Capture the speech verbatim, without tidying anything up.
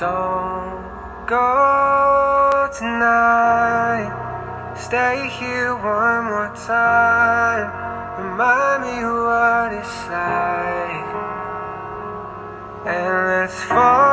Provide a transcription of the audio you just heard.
Don't go tonight. Stay here one more time. Remind me what it's like. And let's fall